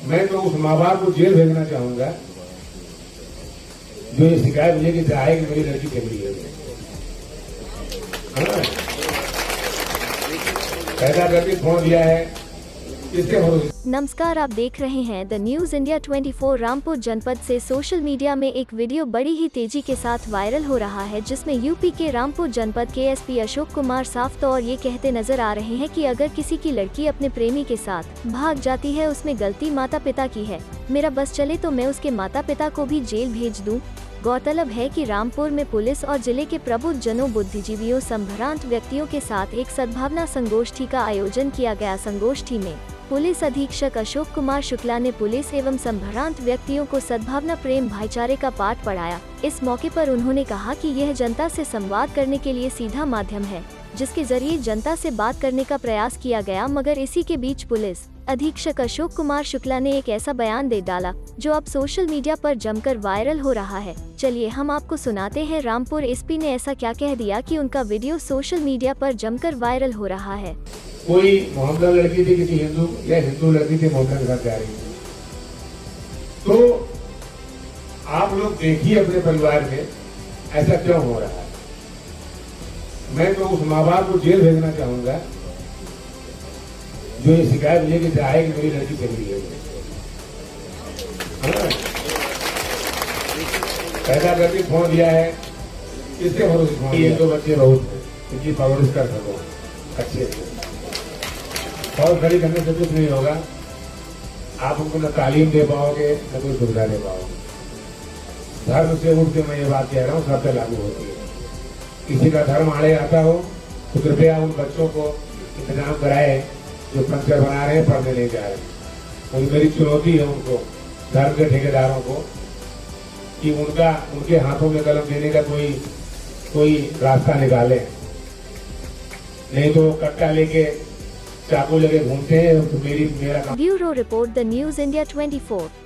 मैं तो उस माँ बाप को जेल भेजना चाहूंगा जो ये शिकायत लेके जाए कि मेरी लड़की चली गई है। पैदा करके फोन दिया है, इसके भरोसे। नमस्कार, आप देख रहे हैं द न्यूज इंडिया 24। रामपुर जनपद से सोशल मीडिया में एक वीडियो बड़ी ही तेजी के साथ वायरल हो रहा है, जिसमें यूपी के रामपुर जनपद के एसपी अशोक कुमार साफ तौर ये कहते नजर आ रहे हैं कि अगर किसी की लड़की अपने प्रेमी के साथ भाग जाती है, उसमें गलती माता पिता की है। मेरा बस चले तो मैं उसके माता पिता को भी जेल भेज दूं। गौरतलब है कि रामपुर में पुलिस और जिले के प्रबुद्ध जनों, बुद्धिजीवियों, संभ्रांत व्यक्तियों के साथ एक सद्भावना संगोष्ठी का आयोजन किया गया। संगोष्ठी में पुलिस अधीक्षक अशोक कुमार शुक्ला ने पुलिस एवं संभ्रांत व्यक्तियों को सद्भावना, प्रेम, भाईचारे का पाठ पढ़ाया। इस मौके पर उन्होंने कहा कि यह जनता से संवाद करने के लिए सीधा माध्यम है, जिसके जरिए जनता से बात करने का प्रयास किया गया। मगर इसी के बीच पुलिस अधीक्षक अशोक कुमार शुक्ला ने एक ऐसा बयान दे डाला जो अब सोशल मीडिया पर जमकर वायरल हो रहा है। चलिए हम आपको सुनाते हैं रामपुर एसपी ने ऐसा क्या कह दिया कि उनका वीडियो सोशल मीडिया पर जमकर वायरल हो रहा है। कोई मोहम्मद लड़की थी किसी हिंदू, या हिंदू लड़की थी मोहम्मद के साथ जा रही थी, तो आप लोग देखिए अपने परिवार में ऐसा क्यों हो रहा है। मैं तो उस माँ बाप को जेल भेजना चाहूंगा जो ये शिकायत लेके जाए कि मेरी लड़की चली गई है। पैदा करके फोन दिया है, इसके भरोसे फोन। ये तो बच्चे बहुत इनकी परवरिश कर सको अच्छे से, और खड़ी करने से कुछ नहीं होगा। आप उनको न तालीम दे पाओगे न कोई सुविधा दे पाओगे। धर्म से उठ के मैं ये बात कह रहा हूँ, सब पे लागू होती है। किसी का धर्म आड़े आता हो तो कृपया उन बच्चों को इंतजाम कराए जो पंचर बना रहे हैं, पढ़ने नहीं जा रहे। और मेरी चुनौती है उनको, धर्म के ठेकेदारों को, कि उनके हाथों में कलम देने का कोई रास्ता निकाले, नहीं तो कट्टा लेके चाकू लेके घूमते हैं। तो मेरा bureau report, the news India 24।